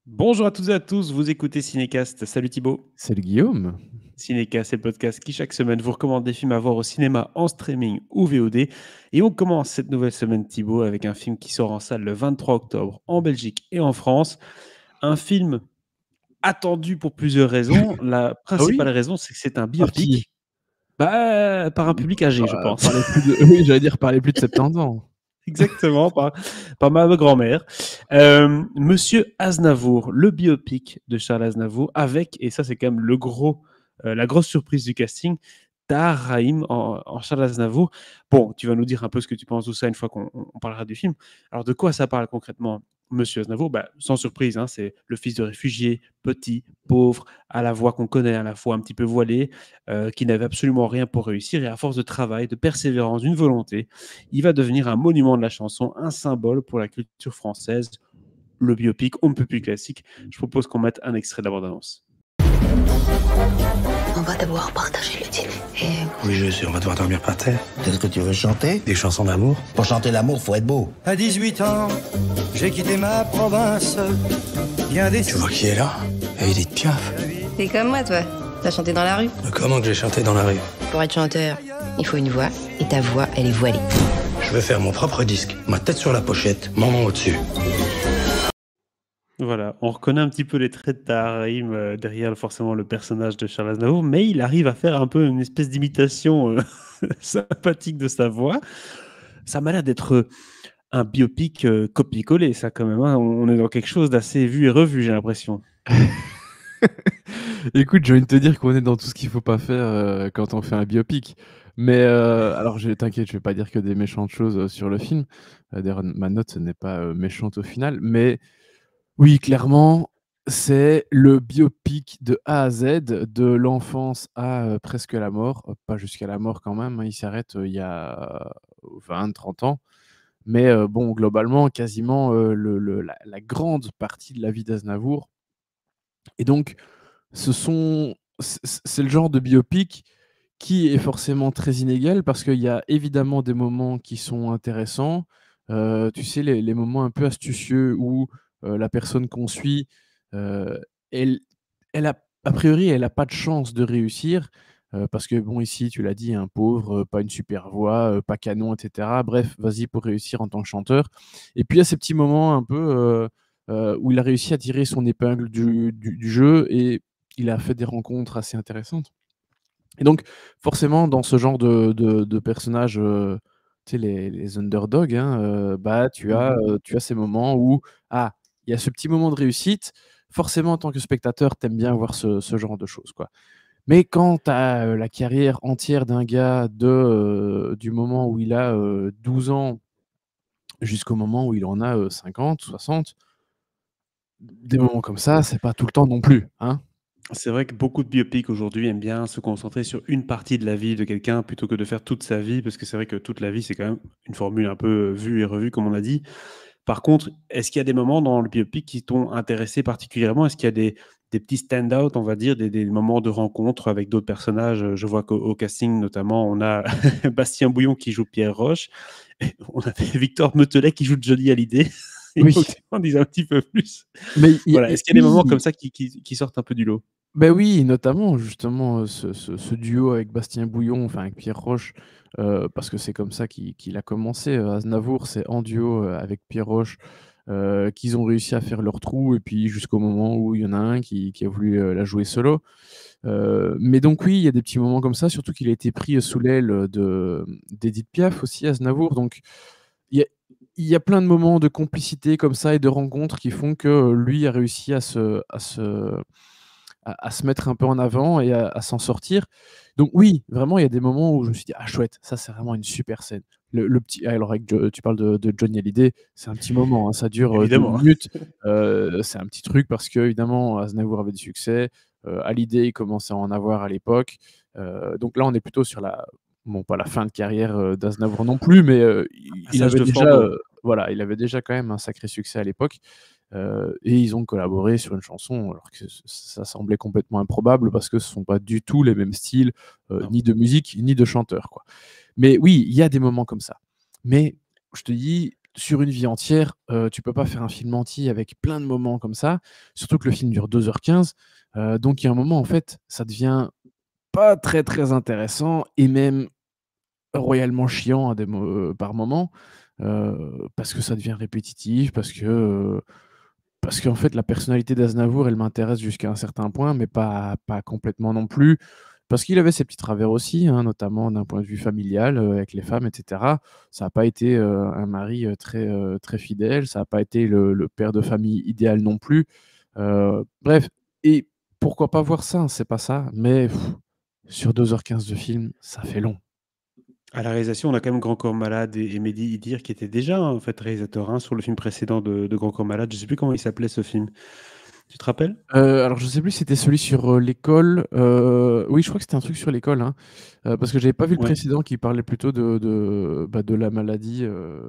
Bonjour à toutes et à tous, vous écoutez Cinécast. Salut Thibaut. Salut Guillaume. Cinécast, c'est le podcast qui chaque semaine vous recommande des films à voir au cinéma, en streaming ou VOD. Et on commence cette nouvelle semaine Thibaut avec un film qui sort en salle le 23 octobre en Belgique et en France. Un film attendu pour plusieurs raisons. La Ah principale oui? raison, c'est que c'est un Par qui? biopic. Par un public âgé, je pense. Par les plus de oui, j'allais dire par les plus de 70 ans. Exactement, par ma grand-mère. Monsieur Aznavour, le biopic de Charles Aznavour, avec, et ça c'est quand même la grosse surprise du casting, Tahar Rahim en Charles Aznavour. Bon, tu vas nous dire un peu ce que tu penses de ça une fois qu'on parlera du film. Alors, de quoi ça parle concrètement, Monsieur Aznavour? Sans surprise, hein, c'est le fils de réfugié, petit, pauvre, à la voix qu'on connaît, à la fois un petit peu voilée, qui n'avait absolument rien pour réussir. Et à force de travail, de persévérance, d'une volonté, il va devenir un monument de la chanson, un symbole pour la culture française. Le biopic, on ne peut plus classique. Je propose qu'on mette un extrait de la bande-annonce. On va devoir partager le dîner. Oui, je sais, on va devoir dormir par terre. Qu'est-ce que tu veux chanter? Des chansons d'amour. Pour chanter l'amour, faut être beau. À 18 ans, j'ai quitté ma province. Bien déçu. Tu vois qui est là? Edith Piaf. T'es comme moi, toi. T'as chanté dans la rue. Comment que j'ai chanté dans la rue? Pour être chanteur, il faut une voix, et ta voix, elle est voilée. Je vais faire mon propre disque. Ma tête sur la pochette, mon nom au-dessus. Voilà, on reconnaît un petit peu les traits de Tahar Rahim derrière forcément le personnage de Charles Aznavour, mais il arrive à faire un peu une espèce d'imitation sympathique de sa voix. Ça m'a l'air d'être un biopic copier-coller, ça quand même. Hein. On est dans quelque chose d'assez vu et revu, j'ai l'impression. Écoute, j'ai envie de te dire qu'on est dans tout ce qu'il faut pas faire quand on fait un biopic. Mais alors, t'inquiète, je vais pas dire que des méchantes choses sur le film. D'ailleurs, ma note n'est pas méchante au final. Mais oui, clairement, c'est le biopic de A à Z, de l'enfance à presque la mort. Pas jusqu'à la mort quand même, hein, il s'arrête il y a 20, 30 ans. Mais bon, globalement, quasiment la grande partie de la vie d'Aznavour. Et donc, c'est le genre de biopic qui est forcément très inégal parce qu'il y a évidemment des moments qui sont intéressants. Tu sais, les moments un peu astucieux où la personne qu'on suit, euh, elle, a priori, elle n'a pas de chance de réussir. Parce que, bon, ici, tu l'as dit, un pauvre, pas une super voix, pas canon, etc. Bref, vas-y pour réussir en tant que chanteur. Et puis, il y a ces petits moments un peu où il a réussi à tirer son épingle du jeu et il a fait des rencontres assez intéressantes. Et donc, forcément, dans ce genre de personnages, tu sais, les underdogs, hein, tu as ces moments où, il y a ce petit moment de réussite. Forcément, en tant que spectateur, tu aimes bien voir ce genre de choses, quoi. Mais quand tu as la carrière entière d'un gars du moment où il a 12 ans jusqu'au moment où il en a 50, 60, des moments comme ça, c'est pas tout le temps non plus, hein? C'est vrai que beaucoup de biopics aujourd'hui aiment bien se concentrer sur une partie de la vie de quelqu'un plutôt que de faire toute sa vie, parce que c'est vrai que toute la vie, c'est quand même une formule un peu vue et revue, comme on a dit. Par contre, est-ce qu'il y a des moments dans le biopic qui t'ont intéressé particulièrement? Est-ce qu'il y a des petits stand-out, on va dire, des moments de rencontre avec d'autres personnages? Je vois qu'au casting, notamment, on a Bastien Bouillon qui joue Pierre Roche. Et on avait Victor Metelet qui joue Johnny Hallyday. Il faut Oui, que tu en dises un petit peu plus. mais Voilà. Est-ce qu'il y a des moments comme oui, ça qui sortent un peu du lot? oui, notamment justement, ce duo avec Bastien Bouillon, enfin avec Pierre Roche, parce que c'est comme ça qu'il a commencé, Aznavour, c'est en duo, avec Pierre Roche, qu'ils ont réussi à faire leur trou et puis jusqu'au moment où il y en a un qui a voulu, la jouer solo. Mais donc oui, il y a des petits moments comme ça, surtout qu'il a été pris sous l'aile d'Édith Piaf aussi, Aznavour, donc il y a il y a plein de moments de complicité comme ça et de rencontres qui font que, lui a réussi à se mettre un peu en avant et à s'en sortir. Donc oui, vraiment, il y a des moments où je me suis dit: «Ah chouette, ça c'est vraiment une super scène». Le petit alors avec tu parles de Johnny Hallyday, c'est un petit moment, hein, ça dure, 2 Évidemment. minutes. C'est un petit truc parce qu'évidemment Aznavour avait du succès, Hallyday commençait à en avoir à l'époque. Donc là, on est plutôt sur pas la fin de carrière, d'Aznavour non plus, mais il Passage avait de déjà, flambeau. voilà, il avait déjà quand même un sacré succès à l'époque. Et ils ont collaboré sur une chanson alors que ça semblait complètement improbable parce que ce sont pas du tout les mêmes styles, Non. ni de musique, ni de chanteurs, quoi. Mais oui, il y a des moments comme ça. Mais je te dis, sur une vie entière, tu peux pas faire un film entier avec plein de moments comme ça, surtout que le film dure 2h15. Donc il y a un moment, en fait, ça devient pas très, très intéressant et même royalement chiant par moment, parce que ça devient répétitif, parce qu'en fait, la personnalité d'Aznavour, elle m'intéresse jusqu'à un certain point, mais pas complètement non plus. Parce qu'il avait ses petits travers aussi, hein, notamment d'un point de vue familial, avec les femmes, et cetera. Ça n'a pas été, un mari, très fidèle, ça n'a pas été le père de famille idéal non plus. Bref, et pourquoi pas voir ça? C'est pas ça, mais sur 2h15 de film, ça fait long. À la réalisation, on a quand même Grand Corps Malade et Mehdi Idir qui était déjà en fait réalisateur sur le film précédent de Grand Corps Malade. Je sais plus comment il s'appelait ce film. Tu te rappelles? Alors je sais plus si c'était celui sur, l'école, oui, je crois que c'était un truc sur l'école, hein, parce que j'avais pas vu le Ouais. précédent qui parlait plutôt de la maladie,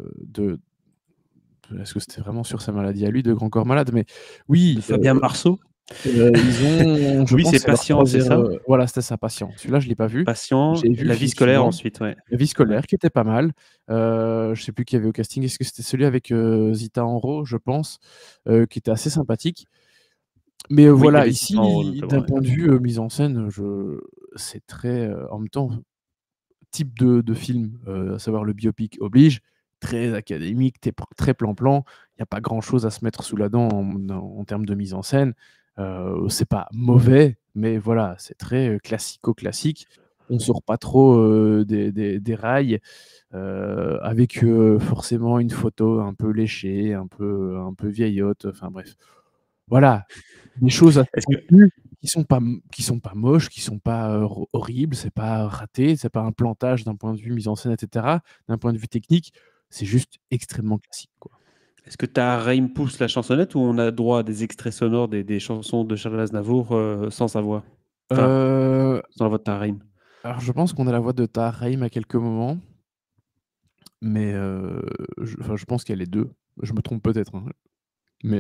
est-ce que c'était vraiment sur sa maladie à lui, de Grand Corps Malade? Mais oui, Fabien Marceau? ils ont, je Oui, pense, c'est c'est leur Patient, c'est 3e, ça? voilà, c'était ça, Patient. Celui-là, je l'ai pas vu. Patient, J'ai vu le La vie film scolaire suivant, ensuite, ouais. La vie scolaire, qui était pas mal. Je sais plus qui y avait au casting. Est-ce que c'était celui avec, Zita Enro, je pense, qui était assez sympathique. Mais, Oui, il y voilà, avait Zita Enro ici, notamment, d'un ouais. point de vue, mise en scène, c'est très, en même temps, type de film, à savoir le biopic oblige, très académique, très plan-plan. Il y a pas grand-chose à se mettre sous la dent en termes de mise en scène. C'est pas mauvais, mais voilà, c'est très, classico-classique. On sort pas trop, des rails, avec, forcément une photo un peu léchée, un peu vieillotte, enfin bref. Voilà, des choses assez Est-ce que contenues qui sont pas moches, qui sont pas, horribles, c'est pas raté, c'est pas un plantage d'un point de vue mise en scène et cetera. D'un point de vue technique, c'est juste extrêmement classique, quoi. est-ce que Tahar pousse la chansonnette ou on a droit à des extraits sonores des chansons de Charles Aznavour, sans sa voix? Enfin, Heu, sans la voix de Tahar Rahim. alors je pense qu'on a la voix de Tahar Rahim à quelques moments, mais je pense qu'il y a les 2. Je me trompe peut-être, hein, mais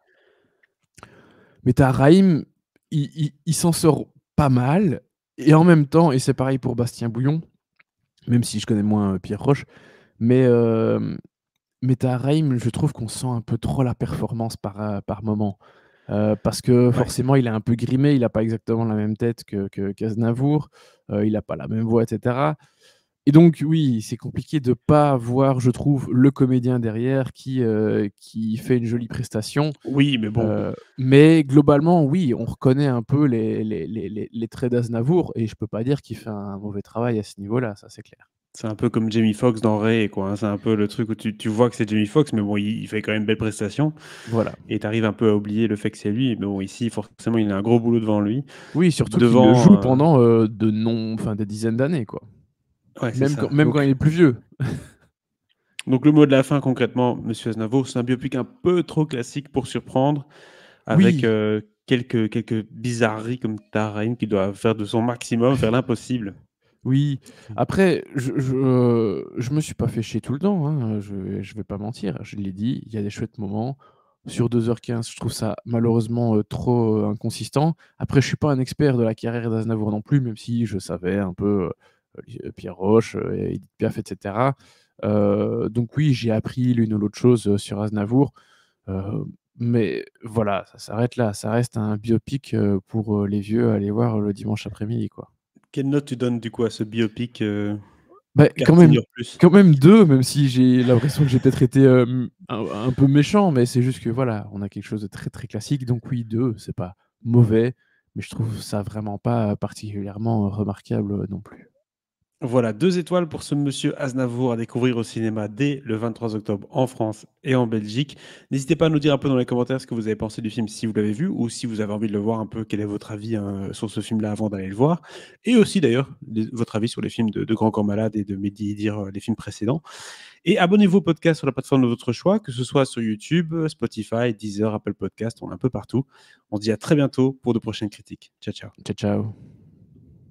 Tahar Rahim, il s'en sort pas mal et en même temps, et c'est pareil pour Bastien Bouillon, même si je connais moins, Pierre Roche, mais Tahar Rahim, je trouve qu'on sent un peu trop la performance par moment. Parce que Ouais. forcément, il est un peu grimé, il a pas exactement la même tête qu'Aznavour, il a pas la même voix et cetera. Et donc oui, c'est compliqué de pas voir, je trouve, le comédien derrière qui fait une jolie prestation. Oui, mais bon, Mais globalement, oui, on reconnaît un peu les traits d'Aznavour et je peux pas dire qu'il fait un mauvais travail à ce niveau-là, ça c'est clair. c'est un peu comme Jamie Foxx dans Ray, quoi, hein. C'est un peu le truc où tu vois que c'est Jamie Foxx, mais bon, il fait quand même une belle prestation Voilà. et tu arrives un peu à oublier le fait que c'est lui. Mais bon, ici, forcément, il a un gros boulot devant lui. Oui, surtout qu'il le Devant, joue pendant, des dizaines d'années, quoi. ouais, c'est Même ça. quand il est plus vieux. Donc le mot de la fin, concrètement, Monsieur Aznavour, c'est un biopic un peu trop classique pour surprendre, avec Oui, quelques bizarreries comme Tahar Rahim qui doit faire de son maximum, faire l'impossible. oui. Après, je me suis pas fait chier tout le temps, hein, je vais pas mentir. Je l'ai dit, il y a des chouettes moments. Sur 2h15, je trouve ça malheureusement, trop, inconsistant. Après, je suis pas un expert de la carrière d'Aznavour non plus, même si je savais un peu, Pierre Roche, Édith Piaf et cetera. Donc oui, j'ai appris l'une ou l'autre chose, sur Aznavour, heu, mais voilà, ça s'arrête là. Ça reste un biopic, pour, les vieux à aller voir le dimanche après-midi, quoi. Quelle note tu donnes du coup à ce biopic Bah, Casting Your Plus? quand même 2, même si j'ai l'impression que j'ai peut-être été, un peu méchant, mais c'est juste que voilà, on a quelque chose de très, très classique, donc oui 2, c'est pas mauvais, mais je trouve ça vraiment pas particulièrement remarquable, non plus. Voilà, 2 étoiles pour ce Monsieur Aznavour à découvrir au cinéma dès le 23 octobre en France et en Belgique. N'hésitez pas à nous dire un peu dans les commentaires ce que vous avez pensé du film si vous l'avez vu ou si vous avez envie de le voir un peu, quel est votre avis sur ce film-là avant d'aller le voir. Et aussi d'ailleurs, votre avis sur les films de Grand Corps Malade et de Mehdi Idir, les films précédents. Et abonnez-vous au podcast sur la plateforme de votre choix, que ce soit sur YouTube, Spotify, Deezer, Apple Podcast, on est un peu partout. On se dit à très bientôt pour de prochaines critiques. Ciao, ciao. Ciao, ciao.